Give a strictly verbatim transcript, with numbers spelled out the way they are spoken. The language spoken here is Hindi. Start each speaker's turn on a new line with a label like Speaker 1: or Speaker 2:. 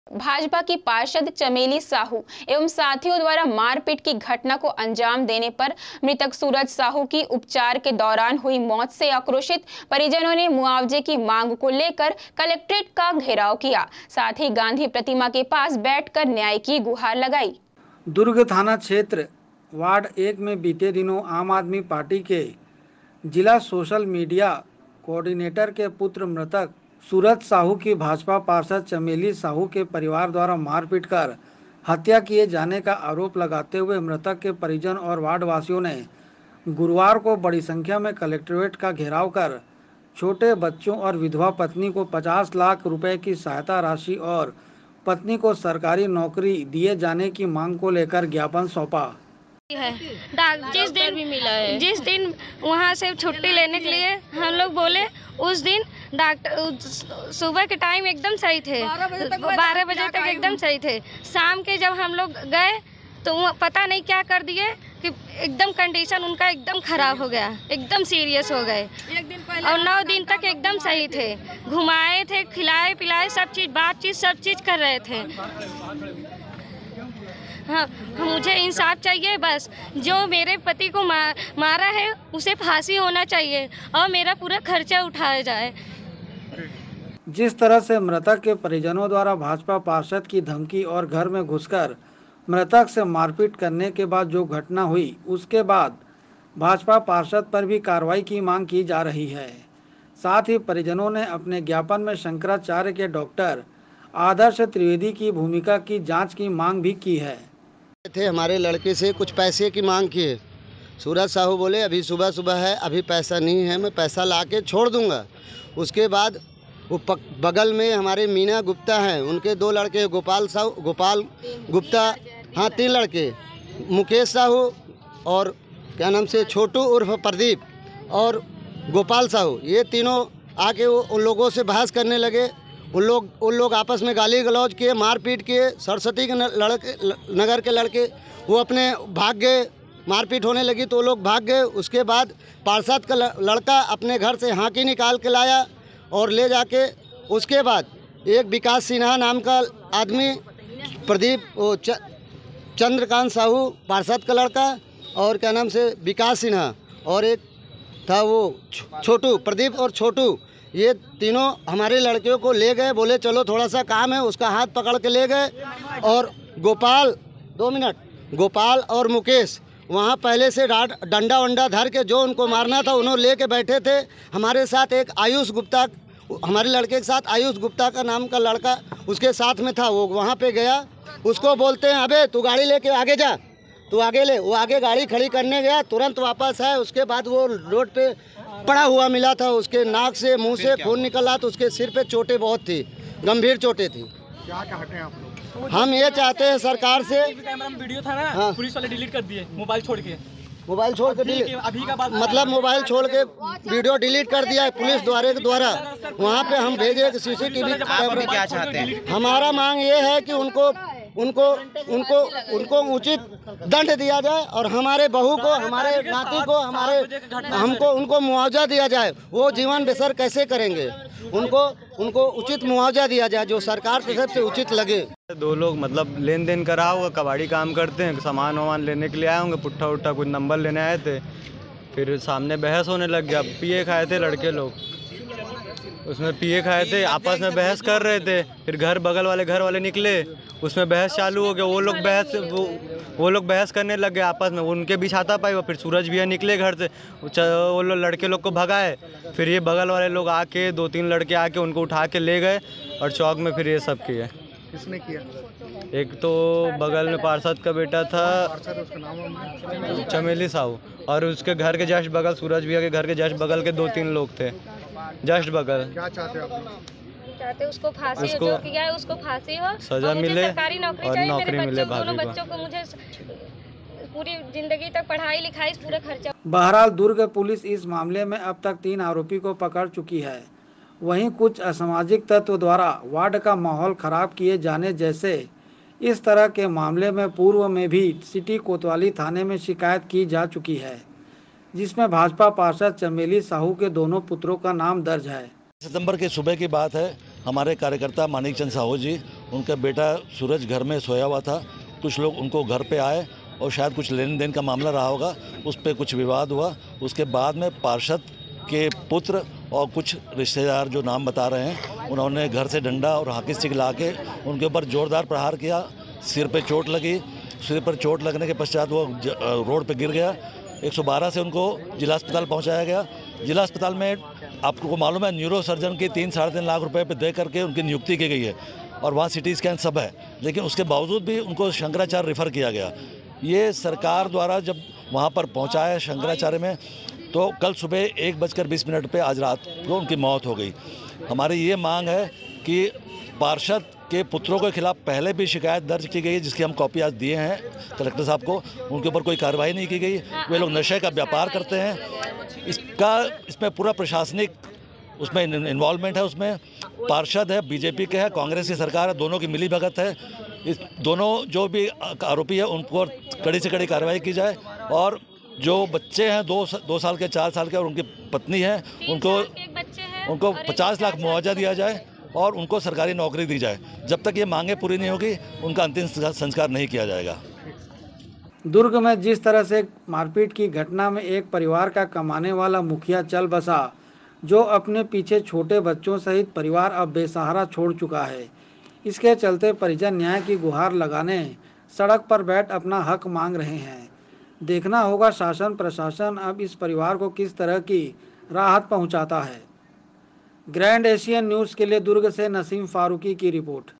Speaker 1: भाजपा की पार्षद चमेली साहू एवं साथियों द्वारा मारपीट की घटना को अंजाम देने पर मृतक सूरज साहू की उपचार के दौरान हुई मौत से आक्रोशित परिजनों ने मुआवजे की मांग को लेकर कलेक्ट्रेट का घेराव किया। साथ ही गांधी प्रतिमा के पास बैठकर न्याय की गुहार लगाई।
Speaker 2: दुर्ग थाना क्षेत्र वार्ड एक में बीते दिनों आम आदमी पार्टी के जिला सोशल मीडिया कोऑर्डिनेटर के पुत्र मृतक सूरज साहू की भाजपा पार्षद चमेली साहू के परिवार द्वारा मारपीट कर हत्या किए जाने का आरोप लगाते हुए मृतक के परिजन और वार्डवासियों ने गुरुवार को बड़ी संख्या में कलेक्ट्रेट का घेराव कर छोटे बच्चों और विधवा पत्नी को पचास लाख रुपए की सहायता राशि और पत्नी को सरकारी नौकरी दिए जाने की मांग को लेकर ज्ञापन सौंपा
Speaker 3: है। जिस दिन भी मिला है जिस दिन वहाँ से छुट्टी लेने के लिए हम लोग बोले उस दिन डॉक्टर सुबह के टाइम एकदम सही थे, बारह बजे तक एकदम सही थे। शाम के जब हम लोग गए तो पता नहीं क्या कर दिए कि एकदम कंडीशन उनका एकदम खराब हो गया, एकदम सीरियस हो गए और नौ दिन तक एकदम सही थे। घुमाए थे, खिलाए पिलाए, सब चीज़ बातचीत सब चीज़ कर रहे थे। हाँ, मुझे इंसाफ चाहिए बस। जो मेरे पति को मार, मारा है उसे फांसी होना चाहिए और मेरा पूरा खर्चा उठाया जाए।
Speaker 2: जिस तरह से मृतक के परिजनों द्वारा भाजपा पार्षद की धमकी और घर में घुसकर मृतक से मारपीट करने के बाद जो घटना हुई, उसके बाद भाजपा पार्षद पर भी कार्रवाई की मांग की जा रही है। साथ ही परिजनों ने अपने ज्ञापन में शंकराचार्य के डॉक्टर आदर्श त्रिवेदी की भूमिका की जांच की मांग भी की है।
Speaker 4: थे हमारे लड़के से कुछ पैसे की मांग की है। सूरज साहू बोले अभी सुबह सुबह है, अभी पैसा नहीं है, मैं पैसा ला के छोड़ दूंगा। उसके बाद वो बगल में हमारे मीना गुप्ता हैं, उनके दो लड़के गोपाल साहू गोपाल गुप्ता हाँ तीन लड़के, मुकेश साहू और क्या नाम से छोटू उर्फ प्रदीप और गोपाल साहू, ये तीनों आके वो उन लोगों से बहस करने लगे। उन लोग उन लोग आपस में गाली गलौज किए, मारपीट किए। सरस्वती के लड़के नगर के लड़के वो अपने भाग गए, मारपीट होने लगी तो वो लोग भाग गए। उसके बाद पार्षद का लड़का अपने घर से हाँकी निकाल के लाया और ले जाके उसके बाद एक विकास सिन्हा नाम का आदमी, प्रदीप वो च, चंद्रकांत साहू पार्षद का लड़का और क्या नाम से विकास सिन्हा और एक था वो छोटू प्रदीप और छोटू, ये तीनों हमारे लड़कियों को ले गए। बोले चलो थोड़ा सा काम है, उसका हाथ पकड़ के ले गए। और गोपाल दो मिनट गोपाल और मुकेश वहाँ पहले से डंडा वंडा धर के जो उनको मारना था उन्होंने ले के बैठे थे। हमारे साथ एक आयुष गुप्ता, हमारे लड़के के साथ आयुष गुप्ता का नाम का लड़का उसके साथ में था। वो वहाँ पे गया, उसको बोलते हैं अबे तू गाड़ी लेके आगे जा, तू आगे ले। वो आगे गाड़ी खड़ी करने गया, तुरंत वापस आया। उसके बाद वो रोड पे पड़ा हुआ मिला था, उसके नाक से मुंह से खून निकला, तो उसके सिर पे चोटें बहुत थी, गंभीर चोटें थी।
Speaker 5: क्या चाहते हैं आप लोग?
Speaker 4: हम ये चाहते हैं सरकार से,
Speaker 5: कैमरा में वीडियो था ना,
Speaker 4: हाँ।
Speaker 5: पुलिस वाले डिलीट कर दिए, मोबाइल छोड़ के
Speaker 4: मोबाइल छोड़ के डिलीट
Speaker 5: अभी का बात
Speaker 4: मतलब मोबाइल छोड़ के वीडियो डिलीट कर दिया है पुलिस द्वारा द्वारा वहाँ पे हम भेजे सीसीटीवी कैमरा।
Speaker 6: क्या चाहते हैं?
Speaker 4: हमारा मांग ये है कि उनको उनको उनको उनको उचित दंड दिया जाए और हमारे बहू को, हमारे नाती को, हमारे हमको उनको मुआवजा दिया जाए। वो जीवन बसर कैसे करेंगे, उनको उनको उचित मुआवजा दिया जाए जो सरकार की तरफ से उचित लगे।
Speaker 7: दो लोग मतलब लेन देन करा होगा, कबाड़ी काम करते हैं, सामान वामान लेने के लिए आए होंगे, पुट्ठा उट्ठा कुछ नंबर लेने आए थे। फिर सामने बहस होने लग गया। पिए खाए थे लड़के लोग, उसमें पिए खाए थे, आपस में बहस कर रहे थे। फिर घर बगल वाले घर वाले निकले, उसमें बहस चालू हो गया। वो लोग बहस वो वो लोग बहस करने लग गए आपस में, उनके बीच हाथापाई हुआ। फिर सूरज भैया निकले घर से, वो लोग लड़के लोग को भगाए। फिर ये बगल वाले लोग आके, दो तीन लड़के आके उनको उठा के ले गए और चौक में फिर ये सब किए।
Speaker 5: किसने किया?
Speaker 7: एक तो बगल में पार्षद का बेटा था
Speaker 5: उसका नाम
Speaker 7: चमेली साहू, और उसके घर के जस्ट बगल, सूरज भैया के घर के जस्ट बगल के दो तीन लोग थे, जस्ट बगल।
Speaker 5: क्या चाहते हैं आप?
Speaker 3: चाहते उसको फांसी
Speaker 7: उसको
Speaker 3: जो किया है उसको फांसी हो,
Speaker 7: सजा मिले
Speaker 3: सरकारी नौकरी
Speaker 7: और
Speaker 3: चाहिए।
Speaker 7: नौकरी
Speaker 3: मेरे
Speaker 7: मिले
Speaker 3: बच्चों, दोनों
Speaker 7: भाभी
Speaker 3: बच्चों को मुझे पूरी जिंदगी तक पढ़ाई लिखाई पूरा खर्चा।
Speaker 2: बहरहाल दुर्ग पुलिस इस मामले में अब तक तीन आरोपी को पकड़ चुकी है। वहीं कुछ असामाजिक तत्व द्वारा वार्ड का माहौल खराब किए जाने जैसे इस तरह के मामले में पूर्व में भी सिटी कोतवाली थाने में शिकायत की जा चुकी है, जिसमें भाजपा पार्षद चमेली साहू के दोनों पुत्रों का नाम दर्ज है।
Speaker 8: सितंबर के सुबह की बात है, हमारे कार्यकर्ता मानिक चंद साहू जी
Speaker 6: उनका बेटा सूरज घर में सोया हुआ था। कुछ लोग उनको घर पे आए और शायद कुछ लेन देन का मामला रहा होगा, उस पर कुछ विवाद हुआ। उसके बाद में पार्षद के पुत्र और कुछ रिश्तेदार जो नाम बता रहे हैं, उन्होंने घर से डंडा और हॉकी स्टिक ला के उनके ऊपर जोरदार प्रहार किया। सिर पे चोट लगी। सिर पर चोट लगने के पश्चात वो रोड पे गिर गया। एक सौ बारह से उनको जिला अस्पताल पहुंचाया गया। जिला अस्पताल में आपको मालूम है न्यूरो सर्जन की तीन साढ़े तीन लाख रुपए पे दे करके उनकी नियुक्ति की गई है और वहाँ सिटी स्कैन सब है, लेकिन उसके बावजूद भी उनको शंकराचार्य रेफ़र किया गया। ये सरकार द्वारा जब वहाँ पर पहुँचाया शंकराचार्य में, तो कल सुबह एक बजकर बीस मिनट पे आज रात को उनकी मौत हो गई। हमारी ये मांग है कि पार्षद के पुत्रों के खिलाफ पहले भी शिकायत दर्ज की गई है, जिसकी हम कॉपी आज दिए हैं कलेक्टर साहब को। उनके ऊपर कोई कार्रवाई नहीं की गई। वे लोग नशे का व्यापार करते हैं। इसका इसमें पूरा प्रशासनिक उसमें इन्वॉल्वमेंट है। उसमें पार्षद है, बीजेपी के है, कांग्रेस की सरकार है, दोनों की मिली भगत है। इस दोनों जो भी आरोपी है उनको कड़ी से कड़ी कार्रवाई की जाए और जो बच्चे हैं दो दो साल के, चार साल के और उनकी पत्नी है, उनको उनको पचास लाख मुआवजा दिया जाए और उनको सरकारी नौकरी दी जाए। जब तक ये मांगे पूरी नहीं होगी, उनका अंतिम संस्कार नहीं किया जाएगा।
Speaker 2: दुर्ग में जिस तरह से मारपीट की घटना में एक परिवार का कमाने वाला मुखिया चल बसा, जो अपने पीछे छोटे बच्चों सहित परिवार अब बेसहारा छोड़ चुका है। इसके चलते परिजन न्याय की गुहार लगाने सड़क पर बैठ अपना हक मांग रहे हैं। देखना होगा शासन प्रशासन अब इस परिवार को किस तरह की राहत पहुंचाता है। ग्रैंड एशियन न्यूज़ के लिए दुर्ग से नसीम फारूकी की रिपोर्ट।